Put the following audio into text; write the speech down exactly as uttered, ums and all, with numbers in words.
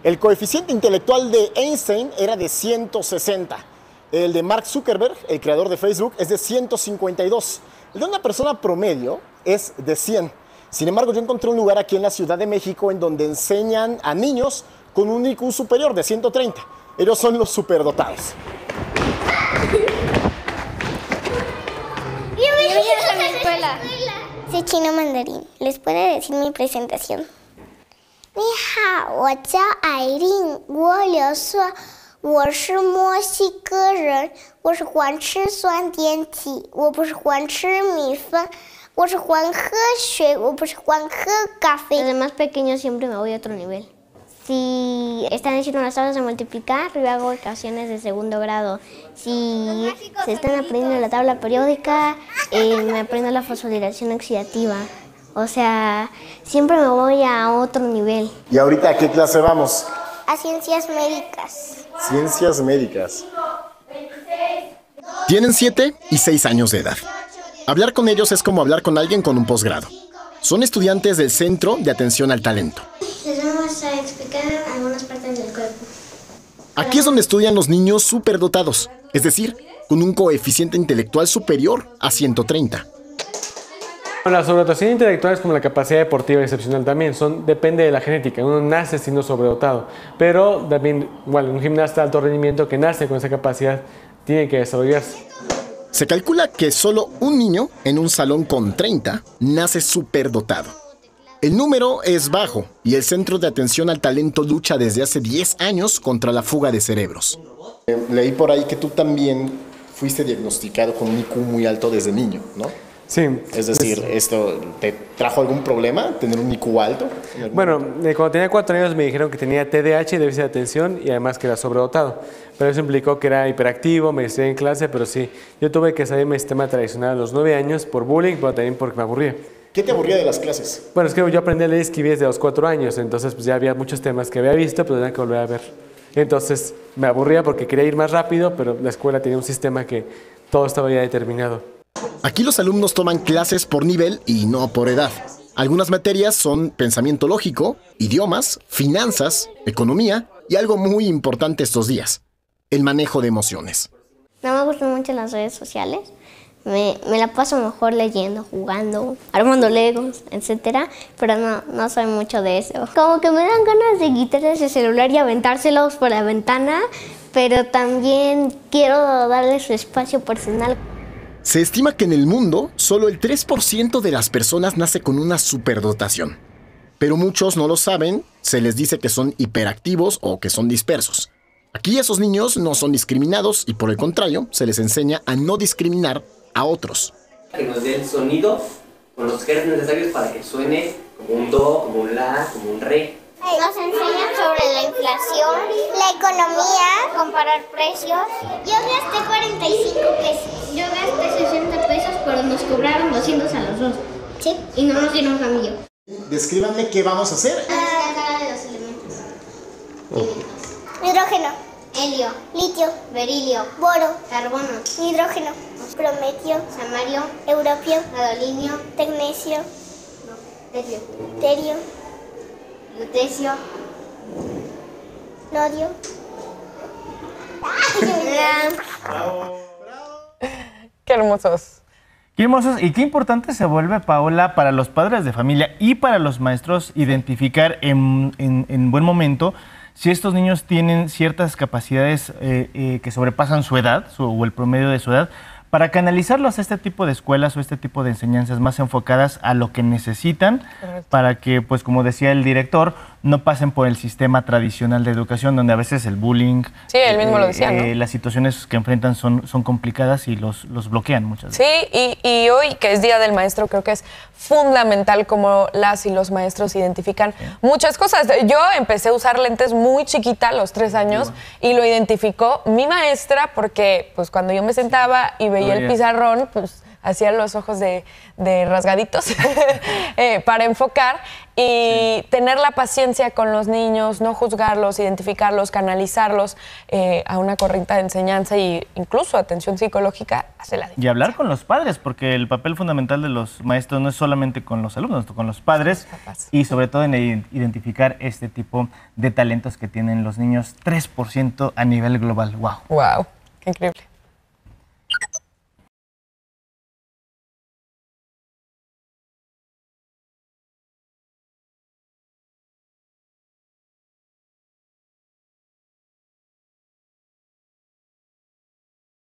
El coeficiente intelectual de Einstein era de ciento sesenta. El de Mark Zuckerberg, el creador de Facebook, es de ciento cincuenta y dos. El de una persona promedio es de cien. Sin embargo, yo encontré un lugar aquí en la Ciudad de México en donde enseñan a niños con un I Q superior de ciento treinta. Ellos son los superdotados. Bienvenidos a mi escuela. Soy chino mandarín. ¿Les puede decir mi presentación? Ni hao, 我叫艾琳，我六岁，我是墨西哥人，我喜欢吃酸甜体，我不喜欢吃米粉，我喜欢喝水，我不喜欢喝咖啡。Desde más pequeño siempre me voy a otro nivel. Si están haciendo las tablas de multiplicar, yo hago ecuaciones de segundo grado. Si se están aprendiendo la tabla periódica, eh, me aprendo la fosforilación oxidativa. O sea, siempre me voy a otro nivel. ¿Y ahorita a qué clase vamos? A ciencias médicas. Ciencias médicas. Tienen siete y seis años de edad. Hablar con ellos es como hablar con alguien con un posgrado. Son estudiantes del Centro de Atención al Talento. Les vamos a explicar algunas partes del cuerpo. Aquí es donde estudian los niños superdotados, es decir, con un coeficiente intelectual superior a ciento treinta. La sobredotación intelectual es como la capacidad deportiva excepcional también, son, depende de la genética, uno nace siendo sobredotado, pero también, igual, un gimnasta de alto rendimiento que nace con esa capacidad tiene que desarrollarse. Se calcula que solo un niño en un salón con treinta nace superdotado. El número es bajo y el Centro de Atención al Talento lucha desde hace diez años contra la fuga de cerebros. Eh, leí por ahí que tú también fuiste diagnosticado con un I Q muy alto desde niño, ¿no? Sí. Es decir, ¿esto te trajo algún problema, tener un I Q alto? Bueno, eh, cuando tenía cuatro años me dijeron que tenía T D A H, déficit de atención, y además que era sobredotado. Pero eso implicó que era hiperactivo, me distraía en clase, pero sí, yo tuve que salir de mi sistema tradicional a los nueve años por bullying, pero también porque me aburría. ¿Qué te aburría de las clases? Bueno, es que yo aprendí a leer y escribir desde los cuatro años, entonces pues ya había muchos temas que había visto, pero tenía que volver a ver. Entonces me aburría porque quería ir más rápido, pero la escuela tenía un sistema que todo estaba ya determinado. Aquí los alumnos toman clases por nivel y no por edad. Algunas materias son pensamiento lógico, idiomas, finanzas, economía y algo muy importante estos días, el manejo de emociones. No me gustan mucho las redes sociales. Me, me la paso mejor leyendo, jugando, armando legos, etcétera, pero no, no soy mucho de eso. Como que me dan ganas de quitar ese celular y aventárselos por la ventana, pero también quiero darle su espacio personal. Se estima que en el mundo solo el tres por ciento de las personas nace con una superdotación. Pero muchos no lo saben, se les dice que son hiperactivos o que son dispersos. Aquí esos niños no son discriminados y por el contrario, se les enseña a no discriminar a otros. Que nos dé el sonido con los hercios necesarios para que suene como un do, como un la, como un re. Nos enseñan sobre la inflación, la economía, comparar precios. Yo gasté cuarenta y cinco pesos. Yo gasté sesenta pesos, pero nos cobraron doscientos a los dos. Sí. Y no nos dieron cambio. Descríbanme qué vamos a hacer. La escala de los elementos. Oh. Hidrógeno, helio, litio, berilio, boro, carbono, hidrógeno, prometio, samario, europio, gadolinio, tecnecio, no, terio, terio, lutecio, nodio. Qué hermosos. Qué hermosos y qué importante se vuelve, Paola, para los padres de familia y para los maestros identificar en, en, en buen momento si estos niños tienen ciertas capacidades eh, eh, que sobrepasan su edad su, o el promedio de su edad, para canalizarlos a este tipo de escuelas o este tipo de enseñanzas más enfocadas a lo que necesitan. Correcto. Para que, pues como decía el director, no pasen por el sistema tradicional de educación, donde a veces el bullying, sí, él mismo eh, lo decía, ¿no? eh, las situaciones que enfrentan son, son complicadas y los, los bloquean muchas veces. Sí, y, y hoy, que es Día del Maestro, creo que es fundamental cómo las y los maestros identifican sí. muchas cosas. Yo empecé a usar lentes muy chiquita, a los tres años, sí. y lo identificó mi maestra porque pues cuando yo me sentaba y veía el pizarrón, pues hacía los ojos de, de rasgaditos eh, para enfocar y sí. tener la paciencia con los niños, no juzgarlos, identificarlos, canalizarlos eh, a una correcta enseñanza e incluso atención psicológica hace la diferencia. Y hablar con los padres, porque el papel fundamental de los maestros no es solamente con los alumnos, con los padres y sobre todo en identificar este tipo de talentos que tienen los niños, tres por ciento a nivel global. ¡Wow! ¡Wow! ¡Qué increíble!